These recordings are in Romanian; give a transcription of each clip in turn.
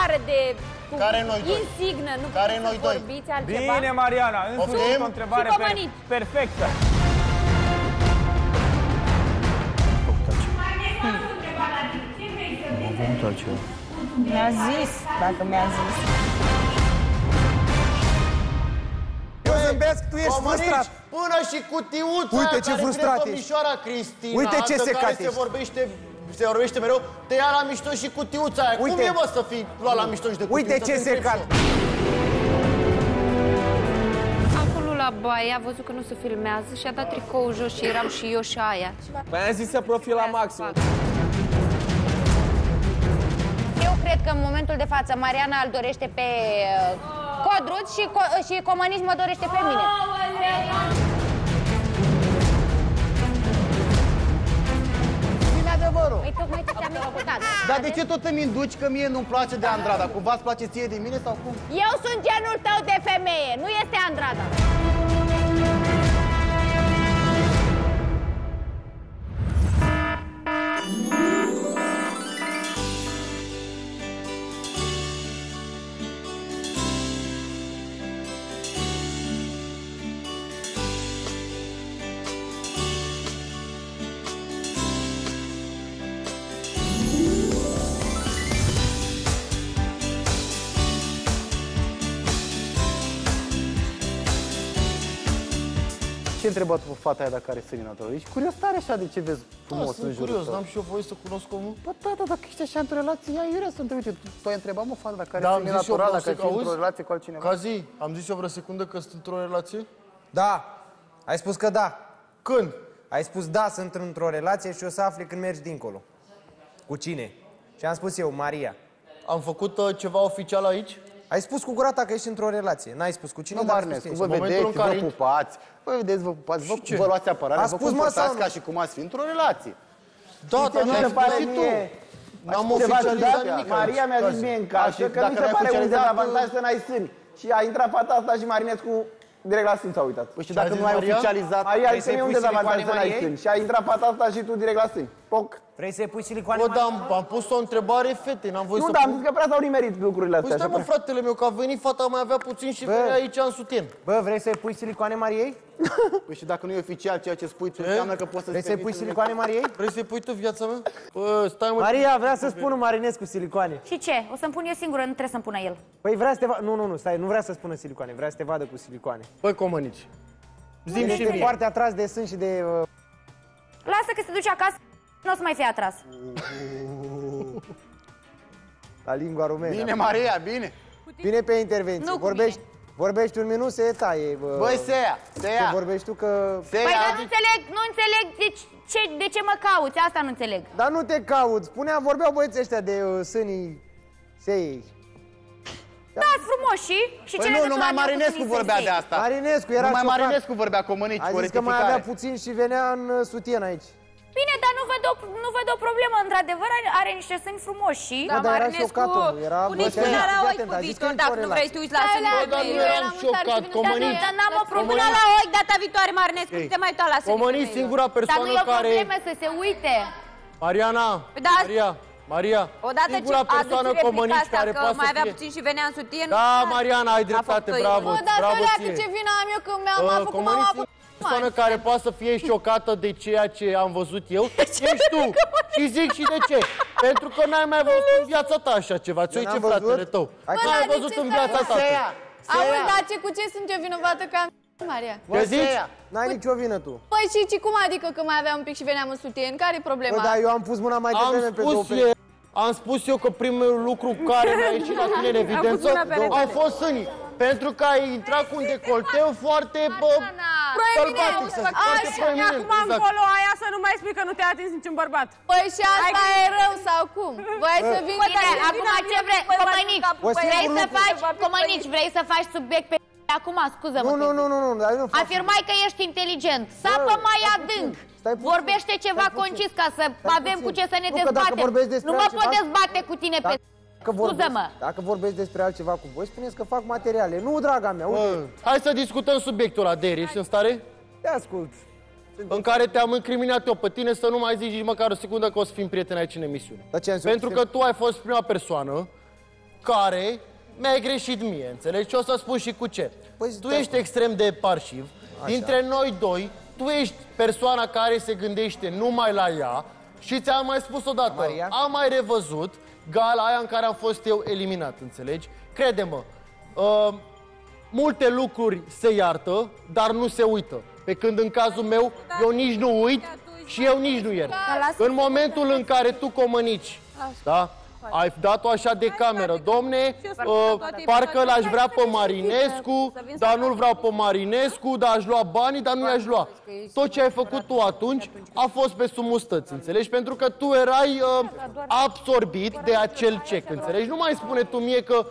afară de insignă, nu puteți să vorbiți altceva? Bine, Mariana, în sfârșit o întrebare perfectă. Mi-a zis, dacă mi-a zis. Eu zâmbesc, tu ești frustrat. Până și cutiuța uite ce care frustrat vine domnișoara Cristina, uite ce secat se vorbește mereu, te ia la mișto și cutiuța aia. Uite. Cum e, mă, să fii luat la mișto și de cutiuța? Uite ce secat. Acolo la baie a văzut că nu se filmează și a dat tricoul jos și eram și eu și aia. Păi am zis să profil la maxim. Eu cred că în momentul de față Mariana îl dorește pe Codruț și Comănici mă dorește pe mine. Spune adevărul. Păi tocmai ce ți-am explicat. Dar de ce tot îmi induci că mie nu-mi place de Andrada? Cumva îți place ție de mine sau cum? Eu sunt genul tău de femeie, nu este Andrada. Ce întrebat pe fata aia dacă are sânii naturali? Ești curios tare așa de ce vezi frumos în jurul tău? N-am și eu voie să cunosc omul? Bă, tata, dacă ești așa într-o relație, ia iurea să întreb. Uite, tu ai întrebat, mă, fata, dacă are sânii naturali, dacă ești într-o relație cu altcineva? Cazi, am zis eu vreo secundă că sunt într-o relație? Da, ai spus că da. Când? Ai spus da, sunt într-o relație și o să afli când mergi dincolo. Cu cine? Și am spus eu, Maria. Am făcut ceva oficial aici? Ai spus cu gura ta că ești într-o relație. N-ai spus cu cine, Nu, dar Marnescu, vă vedeți, vă pupați. Vă vedeți, vă pupați, vă luați apărare, vă comportați ca și cum ați fi într-o relație. Da, dar mi-ai spus și tu. N-am oficializat nimic. Maria mi-a zis mie în casă că mi se pare un dezavantaj să n-ai sâni. Și a intrat fata asta și Marinescu direct la sân s-a uitat. Păi și dacă nu ai oficializat... Maria a zis că e un dezavantaj să n-ai sâni. Și a intrat fata asta și tu direct la sân. Poc. Vrei să-i pui silicoane? Bă, dar am pus o întrebare, fete, n-am voie să... Nu, dar am zis că prea s-au nimerit lucrurile astea. Păi stai, mă, fratele meu, că a venit fata, mai avea puțin și venea aici în sutien. Bă, vrei să-i pui silicoane Mariei? Păi și dacă nu e oficial ceea ce spui tu, înseamnă că poți să-ți... Vrei să-i pui silicoane Mariei? Vrei să-i pui tu viața mea? Bă, stai, mă... Maria vrea să spună Marinescu silicoane. Și ce? O să-mi pun eu singură, nu trebuie să-mi pună el. Păi vrea să te vadă... Nu, stai, nu vrea să spună silicoane, vrea să te vadă cu silicoane. Băi, Comănici, zi-mi și Este mie. foarte atras de sân și de... Lasă că se duce acasă, nu o să mai fie atras. La lingua rumenă. Bine, Maria, bine. Bine pe intervenție. Nu cu Vorbești un minut, se taie. Băi, se ia. Ce vorbești tu că... Păi, dar nu înțeleg de ce mă cauți, asta nu înțeleg. Dar nu te caut. Vorbeau băieții ăștia de sânii seiei. Da, frumos și Păi nu, numai Marinescu vorbea de asta. Marinescu era numai șocat. Marinescu vorbea, Comănici, A cu zis că mai rectificare. avea puțin și venea în sutien aici. Bine, dar nu văd o problemă, într-adevăr are niște sâni frumoși și... Da, dar era șocat omul, era... Nici până la ochi cu Victor, dacă nu vrei să te uiți la sânii. Dar nu eram șocat, Comănici. Dar n-am o problemă la ochi data viitoare, Marinescu, te mai uita la sânii. Comănici, singura Dar persoană nu e o care... problemă să se uite. Mariana, Maria, Odată ce singura persoană aduci replica Comănici asta care că poate mai să avea fie... puțin și venea în sutien. Da, Mariana, ai dreptate, bravo, Bă, dar bravo să ție. ce vină am eu când m-a făcut mama pe Persoană care poate să fie șocată de ceea ce am văzut eu, ești tu. Și zic și de ce. Pentru că n-ai mai văzut în viața ta așa ceva. Ți-o ce fratele tău. N-ai văzut în viața ta. Auzi, dar cu ce sunt eu vinovată că am Maria? Ce zici? N-ai nicio vină tu. Păi și cum adică că mai aveam un pic și veneam în sutien? Care-i problema? Bă, dar eu am pus mâna mai devreme pe două perechi. Am spus eu că primul lucru care mi-a ieșit la tine în evidență au fost sânii. Pentru că ai intrat cu un decolteu foarte sălbatic, să zic, foarte proeminent. Acum încolo aia să nu mai spui că nu te-a atins niciun bărbat. Păi și asta e rău sau cum? Voi să vin Bine, acum ce vrei? Comănici, vrei să faci subiect pe... Acum, scuză-mă. Nu, dar eu nu fac. Afirmai că ești inteligent. Sapă mai adânc. Vorbește ceva concis ca să avem cu ce să ne dezbatem. Nu mă pot dezbate cu tine pe... Scuză-mă. Dacă vorbesc despre altceva cu voi, spuneți că fac materiale. Nu, draga mea, uite. Hai să discutăm subiectul ăla, Deri, ești în stare? Te ascult. În care te-am incriminat eu pe tine să nu mai zici nici măcar o secundă că o să fim prieteni aici în emisiune. Pentru că tu ai fost prima persoană care mi-ai greșit mie, înțelegi? Și o să spun și cu ce. Tu ești extrem de parșiv. Dintre noi doi, tu ești persoana care se gândește numai la ea și ți-am mai spus odată, am mai revăzut gala aia în care am fost eu eliminat, înțelegi? Crede-mă, multe lucruri se iartă, dar nu se uită. Pe când în cazul meu, eu nici nu uit și eu nici nu iert. În momentul în care tu comănici, da? Ai dat-o așa de cameră, domne, parcă l-aș vrea pe Marinescu, dar nu-l vreau pe Marinescu, dar aș lua banii, dar nu i-aș lua. Tot ce ai făcut tu atunci a fost pe sumustăți, înțelegi? Pentru că tu erai absorbit de acel cec, înțelegi? Nu mai spune tu mie că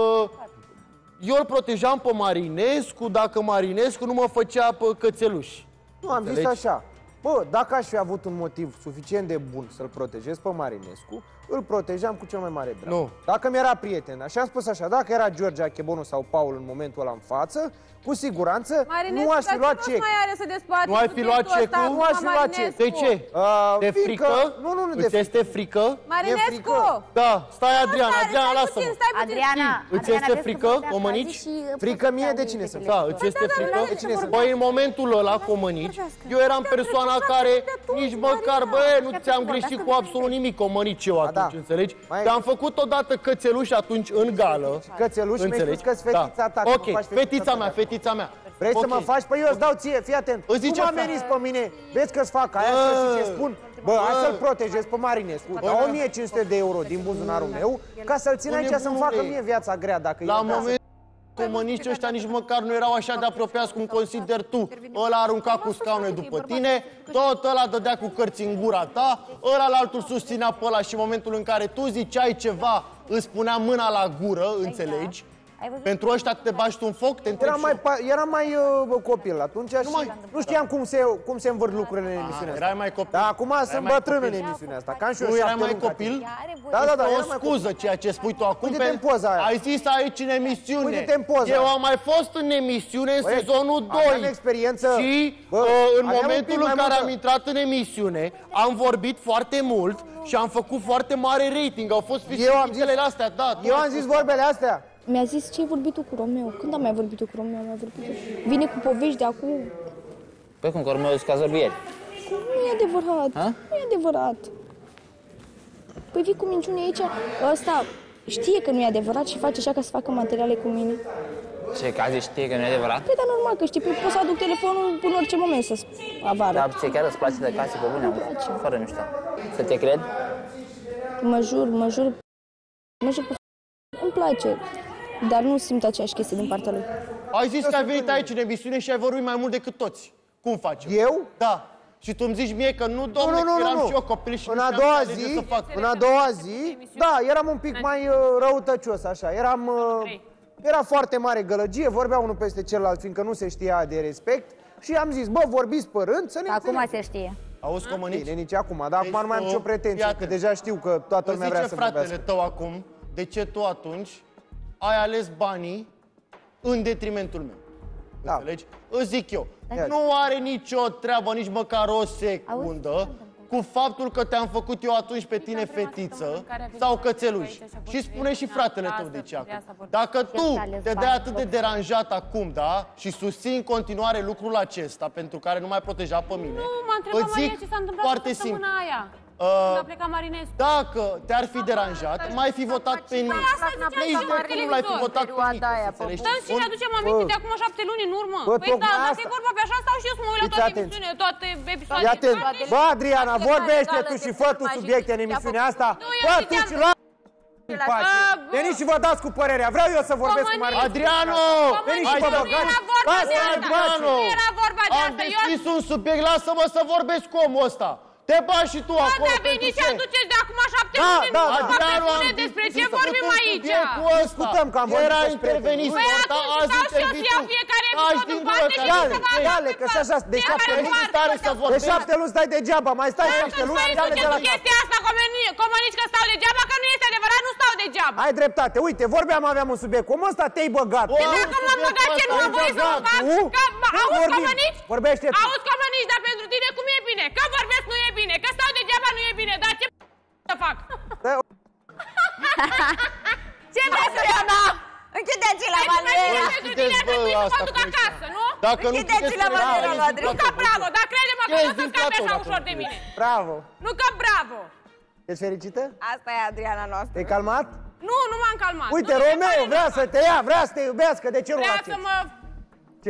eu îl protejam pe Marinescu dacă Marinescu nu mă făcea pe cățeluși. Nu, am zis așa. Bă, dacă aș fi avut un motiv suficient de bun să-l protejez pe Marinescu, îl protejam cu cel mai mare drag. Nu. Dacă mi-era prieten, așa am spus așa, dacă era George Achebonu sau Paul în momentul ăla în față, cu siguranță nu aș fi luat cec. Nu ai fi luat cecul? Nu aș fi luat cec. De ce? De frică? Nu, de Îți este frică? Marinescu! Da, stai Adriana, Adriana, lasă-mă. Adriana, îți este frică, Comănici? Frică mie de cine să fie? Da, îți este frică? De cine să fie? Băi, în momentul ăla, Comănici, eu eram persoana care nici măcar, bă, nu ți-am greșit cu absolut nimic, Comănici, eu atunci, înțelegi? Te-am făcut odată cățeluși atunci în gală. Cățeluși, mi-ai spus că-s fetița ta. Ok, fetița mea. Vrei să mă faci? Păi eu îți dau ție, fii atent. Cum ameniți pe mine? Vezi că-ți fac aia și ce spun? Bă, hai să-l protejez pe Marinescu. Dau 1500 de euro din buzunarul meu ca să-l țin aici să-mi facă mie viața grea. Dacă la moment comuniștii ăștia nici măcar nu erau așa de apropiați cum consideri tu. Ăla arunca cu scaune după tine, tot ăla dădea cu cărți în gura ta, ăla altul susținea pe ăla și în momentul în care tu ziceai ceva, îți punea mâna la gură, înțelegi? Pentru ăștia te bagi tu în foc? Eram mai copil atunci și nu știam cum se învârt lucrurile în emisiunea asta. Erai mai copil? Da, acum sunt bătrân în emisiunea asta. Nu erai mai copil? Da, o scuză ceea ce spui tu acum. Uite-te în poza aia. Ai zis aici în emisiune. Uite-te în poza. Eu am mai fost în emisiune în sezonul 2. Am experiență. Și în momentul în care am intrat în emisiune, am vorbit foarte mult și am făcut foarte mare rating. Au fost vizibilele astea, da. Eu am zis vorbele astea. Mi-a zis, ce ai vorbit tu cu Romeo? Când am mai vorbit eu cu Romeo? Vine cu povești de acum. Păi cum, că Romeo zice că ați vorbit ieri? Nu e adevărat. Nu e adevărat. Păi vii cu minciuni aici, ăsta știe că nu e adevărat și face așa ca să facă materiale cu mine. Ce, că azi știe că nu e adevărat? Păi, dar normal, că știi, pot să aduc telefonul în orice moment să avară. Dar ție chiar îți place de clase pe bune? Fără mișto. Să te cred? Mă jur, îmi place. Dar nu simt aceeași chestie din partea lui. Ai zis că ai venit aici în emisiune și ai vorbit mai mult decât toți. Cum faci? Eu? Da. Și tu îmi zici mie că nu, domnule, că eram și eu copil și în a doua zi, da, eram un pic mai răutăcios, așa. Era foarte mare gălăgie, vorbea unul peste celălalt, fiindcă nu se știa de respect. Și am zis, bă, vorbiți pe rând, să ne înțelegem. Acum se știe. Auzi, Comănici? Bine, nici acum, dar acum nu mai am nicio pretenție, că deja știu că toată lumea vrea să vorbească. Fratele tău acum, de ce tu atunci ai ales banii în detrimentul meu? Înțelegi? Îți zic eu, nu are nicio treabă, nici măcar o secundă cu faptul că te-am făcut eu atunci pe tine fetiță sau cățeluș. Și spune și fratele tău de ce acum. Dacă tu te dai atât de deranjat acum, da? Și susții în continuare lucrul acesta pentru care nu mai proteja pe mine. Nu, m-a întrebat Maria ce s-a întâmplat foarte simplu. aia. Când a plecat Marinescu. Dacă te-ar fi deranjat, mai fi votat pe nimeni. Nici nu l-ai fi votat pe nimeni. Dar și ne aducem aminte de acum 7 luni în urmă. Păi da, dacă e vorba pe așa, stau și eu să mă uit la toate emisiunile, toate episoadele. Bă, Adriana, vorbește tu și fă tu subiecte în emisiunea asta. Fă tu și la veniți și vă dați cu părerea. Vreau eu să vorbesc cu Marinescu. Adriano! Veniți și vă băgați. Adriano! Am deschis un subiect, lasă-mă să vorbesc cu omul ăsta. Te bagi și tu acolo. Da, veniți și aduceți de acum 7 luni. Adriano, am despre ce vorbim aici? Discutăm că am vorbit era intervenit. Păi atunci stau și eu să iau fiecare episod în parte și să vă Iale, că și așa, de 7 luni stai degeaba, mai stai 7 luni. Păi duceți chestia asta, Comănici, că stau degeaba, că nu este adevărat, nu stau degeaba. Ai dreptate, uite, aveam un subiect, cum ăsta te-ai băgat? Dacă m-am băgat, ce nu am voie să mă bag? Auzi, Comănici? Vorbește tu. Auzi, Comănici, dar pentru tine cum e bine? Că vorbesc nu e bine, că stau degeaba nu e bine, dar ce să fac? Ce vrei, Adriana? Închideți-l la Valera! Pentru tine ar trebui să mă duc acasă, nu? Închideți-l la Valera, la Adriana! Nu că bravo, dar crede-mă că nu o să scapi așa ușor de mine. Bravo! Nu că bravo! Ești fericită? Asta e Adriana noastră. Te-ai calmat? Nu, nu m-am calmat. Uite, Romeo vrea să te ia, vrea să te iubească, de ce nu vrea să mă... Ce?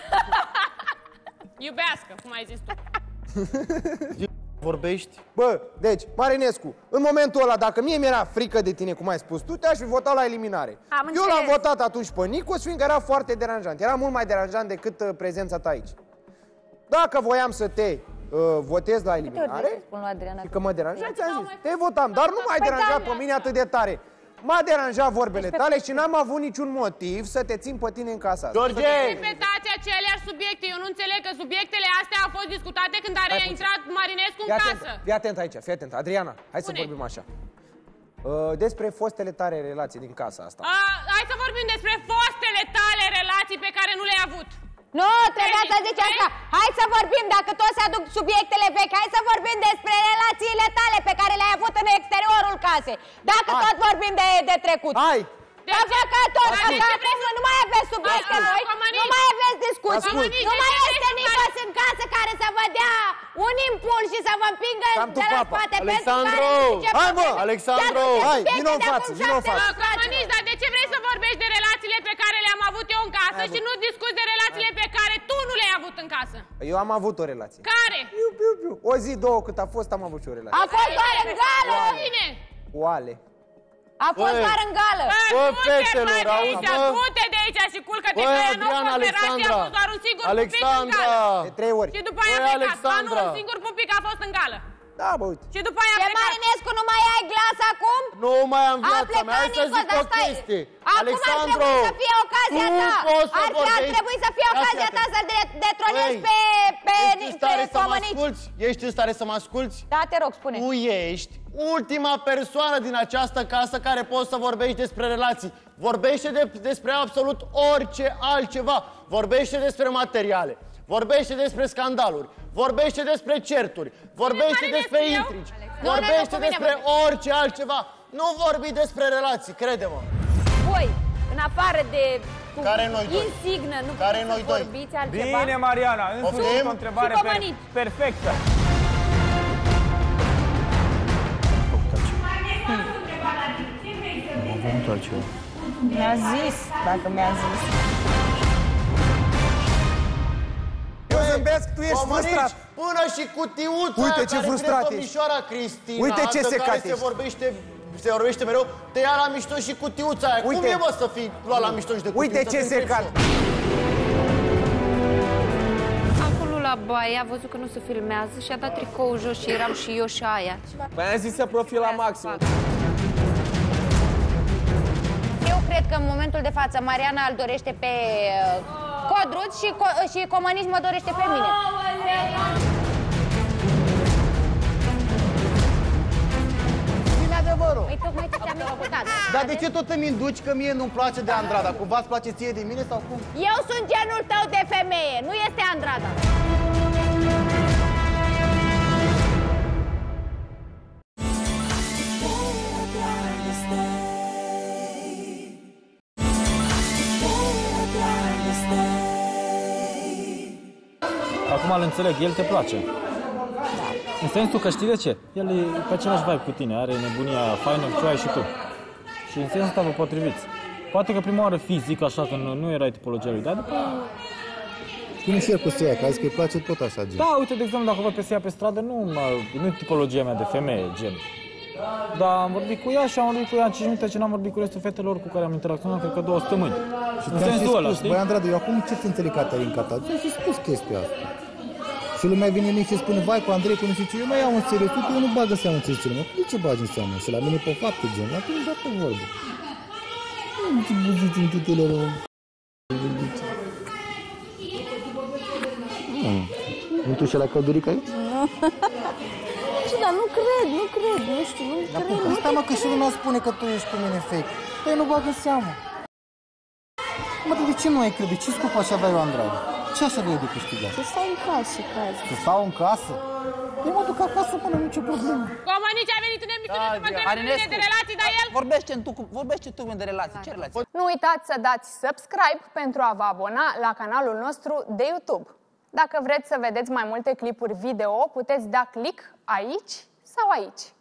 Iubească, cum ai zis tu. Vorbești? Bă, deci, Marinescu, în momentul ăla, dacă mie mi-era frică de tine, cum ai spus tu, te-aș fi votat la eliminare. Eu l-am votat atunci pe Nicos, fiindcă era foarte deranjant. Era mult mai deranjant decât prezența ta aici. Dacă voiam să te votez la eliminare, și că mă deranja, ți-am zis, te votam, dar nu m-ai deranjat pe mine atât de tare. M-a deranjat vorbele tale și n-am avut niciun motiv să te țin pe tine în casa asta. George! Repetați aceleași subiecte. Eu nu înțeleg că subiectele astea au fost discutate când a intrat Marinescu în casă. Fii atent aici, fii atent. Adriana, hai să vorbim așa. Despre fostele tale relații din casa asta. Hai să vorbim despre fostele tale relații pe care nu le-ai avut. Nu, trebuia să zici așa. Hai să vorbim, dacă toți se aduc subiectele vechi, hai să vorbim despre relațiile tale pe care le-ai avut în exteriorul casei. Dacă tot vorbim de trecut. Hai! Nu mai aveți subiecte noi, nu mai aveți discuții, nu mai este Nicos în casă care să vă dea un impuls și să vă împingă de la spate. Alexandru! Hai mă! Alexandru! Hai, vino în față, vino în față. Comănici, dar de ce vrei să vorbești de relațiile pe care le-am avut eu în casă și nu discuți de relațiile pe care tu nu le-ai avut în casă? Eu am avut o relație. Care? O zi, două cât a fost, am avut și o relație. A fost doar în gală! Cine? Oale. A fost doar în gală! Bă, fetelor, auzi, bă! Du-te de aici și culcă-te, că aia nu a fost relație, a fost doar un singur pupic în gală. De 3 ori. Și după aia a plecat, ba nu, un singur pupic a fost în gală. Da, bă, uite. Și după aia a plecat. Marinescu, nu mai ai glas acum? Nu mai am viața mea, hai să zic o chestie. Alexandru, acum ar trebui să fie ocazia ta. Ar trebui să fie ocazia ta să detronezi pe Comănici. Ești în stare să mă asculți? Da, te rog, spune. Tu ești ultima persoană din această casă care poți să vorbești despre relații. Vorbește despre absolut orice altceva. Vorbește despre materiale. Vorbește despre scandaluri. Vorbește despre certuri. Vorbește despre intrigi. Vorbește despre orice altceva. Nu vorbi despre relații, crede-mă. Voi, în afară de insignă, nu puteți să vorbiți altceva? Bine, Mariana, însuși o întrebare perfectă. Mi-a zis, dacă mi-a zis. Eu zâmbesc, tu ești frustrat. Până și cutiuța uite ce care frustrat trebuie domnișoara Cristina, uite ce secat se vorbește mereu, te ia la mișto și cutiuța aia. Uite. Cum e, mă, să fii luat la mișto și de cutiuța? Uite ce secat. Acolo la baie a văzut că nu se filmează și a dat tricoul jos și eram și eu și aia. Păi am zis să profil la maxim. Eu cred că în momentul de față Mariana îl dorește pe Codruț și Comănici mă dorește pe mine. Spune adevărul. Păi tocmai ce ți-am explicat. Dar de ce tot îmi induci că mie nu-mi place de Andrada? Cumva îți place ție de mine sau cum? Eu sunt genul tău de femeie, nu este Andrada. Acum îl înțeleg, el te place. În sensul că știi de ce? El e pe același vibe cu tine, are nebunia faină ce ai și tu. Și în sensul ăsta vă potriviți. Poate că prima oară fizic, așa, că nu erai tipologia lui, dar după... Spune și el cu Seia, că a zis că îi place tot așa, gen. Da, uite, de exemplu, dacă văd pe Seia pe stradă, nu e tipologia mea de femeie, gen. Dar am vorbit cu ea și am vorbit cu ea 5 minute ce n-am vorbit cu restul fetelor cu care am interacționat, cred că 2 săptămâni. Și în sensul ăla, știi? Băi, Andrade, eu acum ce-ți înțeleg Caterinca ta? Ți-am și spus chestia asta. Și lumea vine mic și spune, vai, cu Andrei, cu nu știu ce, eu mai iau în serios, uite, eu nu bag în seamă ce zice lumea. De ce bagi în seamă? Și la mine pe fapte, gen, la tine dacă vorbe. Ce buziți în titele rău. Nu tu și la căldurică aici? Ce, dar nu cred, nu știu, nu cred. Asta, mă, că și lumea spune că tu ești cu mine fake. Păi nu bag în seamă. Mă, de ce nu ai crede? Ce scop aș avea eu, Andrade? Ce așa vrei de câștigat? Să stau în casă, Să stau în casă? Eu mă duc acasă, mă, nu-i nicio problemă. Comănici a venit în emisiune să mă întrebe de relații, dar el... Vorbește tu de relații. Ce relații? Nu uitați să dați subscribe pentru a vă abona la canalul nostru de YouTube. Dacă vreți să vedeți mai multe clipuri video, puteți da click aici sau aici.